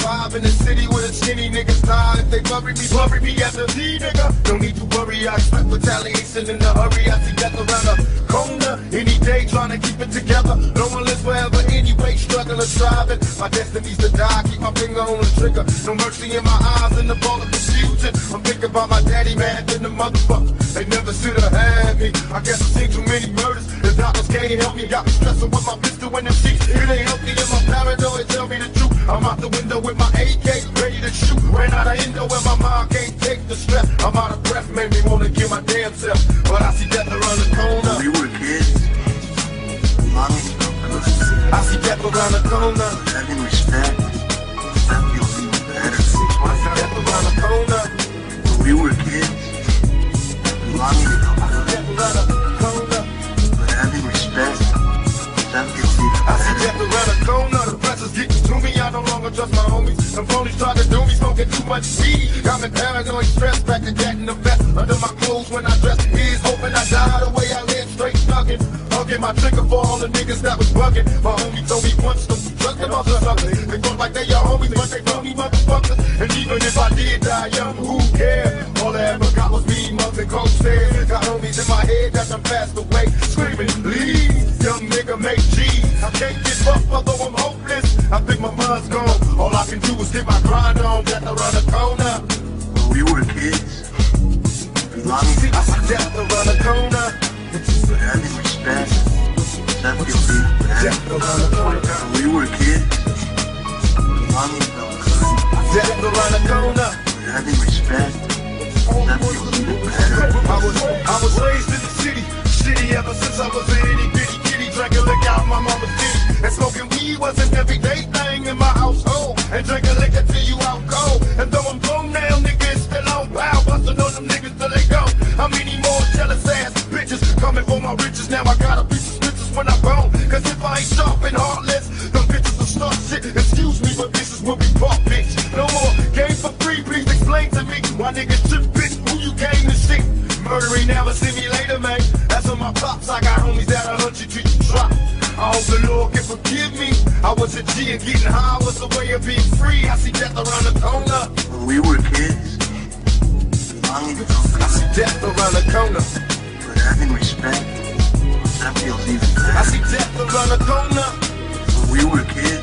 survive in the city with a skinny niggas die. If they bury me as a D nigga. Don't need to worry, I expect retaliation in a hurry. I see death around the corner any day, trying to keep it together. No one lives forever anyway, struggling, striving. My destiny's to die, keep my finger on the trigger. No mercy in my eyes and the ball of confusion. I'm thinking about my daddy, man, than the motherfucker. They never should've had me. I guess I've seen too many murders. The doctors can't help me. Got me stressing with my pistol in them sheets. It ain't healthy in my paranoid. Tell me the truth. I'm out the window with my AK, ready to shoot. Ran out of endo and my mind can't take the stress. I'm out of breath, made me wanna kill my damn self. But I see death around the corner. We were kids. Mommy felt good. I see death around the corner. Having respect. That feels even better. I see death around the corner. When we were kids. Mommy felt good. Death around the corner. But having respect. That feels even I see better. death around the corner. The pressure's getting to me. I no longer trust my homies. Them phonies try to do me, smoking too much weed. Got me paranoid, stressed, back to getting the best under my clothes when I dress. Here's hoping I die the way I live, straight thuggin'. Hugging my trigger for all the niggas that was bugging. My homie told me once, don't be trusting motherfuckers. They talk like they your homies, but they phony motherfuckers. And even if I did die young, who cares? All I ever got was me, mugs and cold stairs. Got homies in my head that done passed away, screaming, please, young nigga, make G's. I can't get fucked, although I'm hopeless. I think my mind's gone. All I can do is get my grind on, death around the corner. When we were kids. Mommy I see death around the corner. but having respect. That feels even better. Death around the corner. When we were kids. Mommy felt good. Death around the corner. But having respect. That feels even better. I was raised in the city ever since I was a itty bitty kitty. Drinking liquor out my mama's titty. And smoking weed was an everyday thing in my household. And drinking liquor till you out cold. And though I'm grown now, nigga, it's still on pow. Bustin' on them niggas till they go. How many more jealous ass bitches coming for my riches? Now I got a piece of stitches when I'm gone. Cause if I ain't sharp and heartless, them bitches will start shit. Excuse me, but this is what we bought, bitch. No more game for free, please explain to me. Why niggas trip, bitch, who you came to see? Murder ain't never see me later, man. That's on my pops, I got homies that'll hunt you till you drop. I hope the Lord can forgive me. I was a G and getting high was a way of being free. I see death around the corner. When we were kids. Mommy felt I good. see death around the corner. But having respect. That feels even I better. see death around the corner. When we were kids.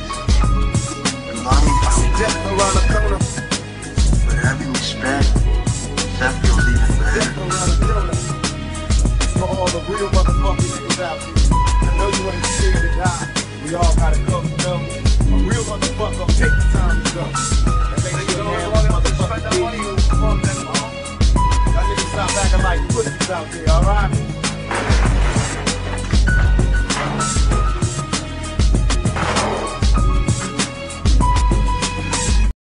Mommy I see felt death around the corner. good. But having respect. That feels even better. Death around the corner. For all the real motherfucking niggas out there. I know you ain't scared to die. We all gotta go, you know. A real motherfucker will take the time to go. And make sure man, one motherfucker did you. Y'all niggas stop acting like pussies out there, alright?